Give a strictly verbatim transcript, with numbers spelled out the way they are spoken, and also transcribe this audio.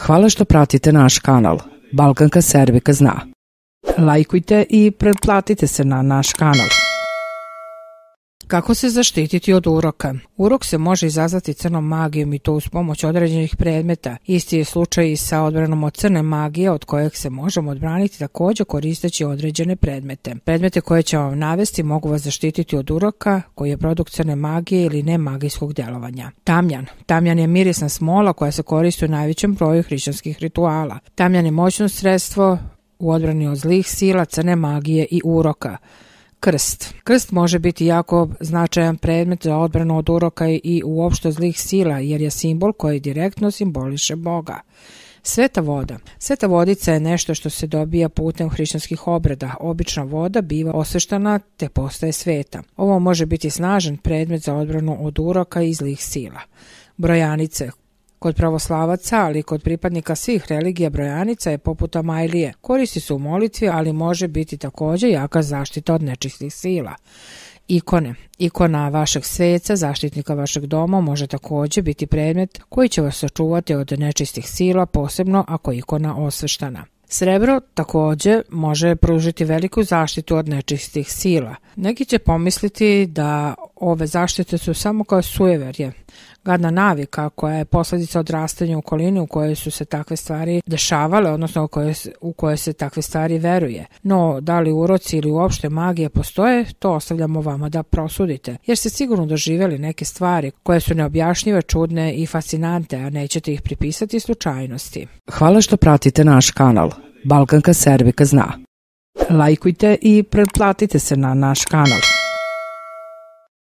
Hvala što pratite naš kanal. Balkanka Serbika zna. Lajkujte i pretplatite se na naš kanal. Kako se zaštititi od uroka? Urok se može izazvati crnom magijom i to uz pomoć određenih predmeta. Isti je slučaj i sa odbranom od crne magije, od kojeg se možemo odbraniti također koristeći određene predmete. Predmete koje ćemo vam navesti mogu vas zaštititi od uroka koji je produkt crne magije ili nemagijskog djelovanja. Tamjan. Tamjan je mirisna smola koja se koristi u najvećem broju hrišćanskih rituala. Tamjan je moćno sredstvo u odbrani od zlih sila, crne magije i uroka. Krst. Krst može biti jako značajan predmet za odbranu od uroka i uopšte zlih sila, jer je simbol koji direktno simboliše Boga. Sveta voda. Sveta vodica je nešto što se dobija putem hrišćanskih obreda. Obična voda biva osveštana te postaje sveta. Ovo može biti snažan predmet za odbranu od uroka i zlih sila. Brojanice. Kod pravoslavaca, ali i kod pripadnika svih religija brojanica je poput amajlije. Koristi se u molitvi, ali može biti također jaka zaštita od nečistih sila. Ikone. Ikona vašeg sveca, zaštitnika vašeg doma, može također biti predmet koji će vas sačuvati od nečistih sila, posebno ako je ikona osveštana. Srebro također može pružiti veliku zaštitu od nečistih sila. Neki će pomisliti da ove zaštite su samo kao sujeverje, gadna navika koja je posljedica odrastanja u okolini u kojoj su se takve stvari dešavale, odnosno u kojoj, u kojoj se takve stvari veruje. No, da li uroci ili uopšte magije postoje, to ostavljamo vama da prosudite, jer ste sigurno doživjeli neke stvari koje su neobjašnjive, čudne i fascinante, a nećete ih pripisati slučajnosti. Hvala što pratite naš kanal. Balkanka Serbika zna. Lajkujte i pretplatite se na naš kanal.